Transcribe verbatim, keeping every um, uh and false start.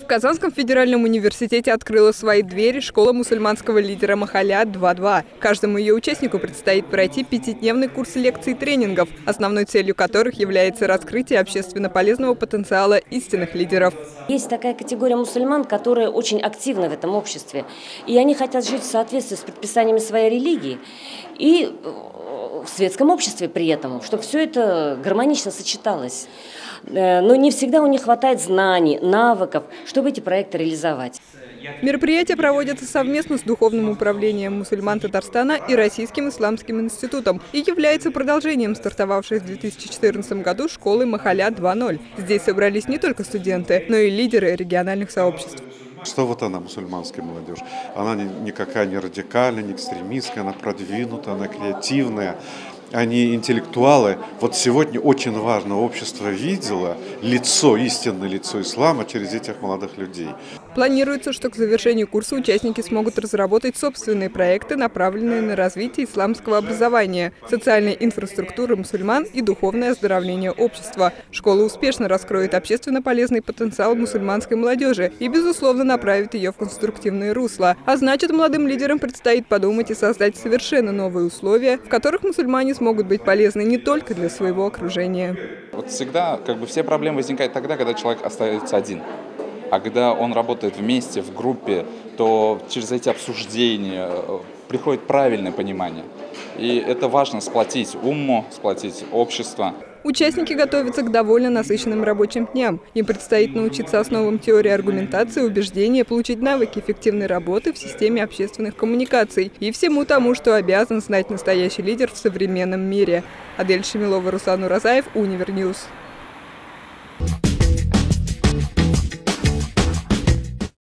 В Казанском федеральном университете открыла свои двери школа мусульманского лидера Махалят два-два. Каждому ее участнику предстоит пройти пятидневный курс лекций и тренингов, основной целью которых является раскрытие общественно полезного потенциала истинных лидеров. Есть такая категория мусульман, которые очень активны в этом обществе. И они хотят жить в соответствии с предписаниями своей религии и в светском обществе при этом, чтобы все это гармонично сочеталось. Но не всегда у них хватает знаний, навыков, чтобы эти проекты реализовать. Мероприятие проводится совместно с Духовным управлением мусульман Татарстана и Российским исламским институтом и является продолжением стартовавшей в две тысячи четырнадцатом году школы Махалят два ноль. Здесь собрались не только студенты, но и лидеры региональных сообществ. Что вот она, мусульманская молодежь? Она никакая не радикальная, не экстремистская, она продвинутая, она креативная. Они интеллектуалы. Вот сегодня очень важно, общество видело лицо, истинное лицо ислама через этих молодых людей. Планируется, что к завершению курса участники смогут разработать собственные проекты, направленные на развитие исламского образования, социальной инфраструктуры мусульман и духовное оздоровление общества. Школа успешно раскроет общественно полезный потенциал мусульманской молодежи и, безусловно, направит ее в конструктивное русло. А значит, молодым лидерам предстоит подумать и создать совершенно новые условия, в которых мусульмане смогут быть полезны не только для своего окружения. Вот всегда как бы все проблемы возникают тогда, когда человек остается один. А когда он работает вместе, в группе, то через эти обсуждения приходит правильное понимание. И это важно сплотить умму, сплотить общество. Участники готовятся к довольно насыщенным рабочим дням. Им предстоит научиться основам теории аргументации, убеждения, получить навыки эффективной работы в системе общественных коммуникаций и всему тому, что обязан знать настоящий лидер в современном мире. Адель Шамилова, Руслан Уразаев, Универньюз.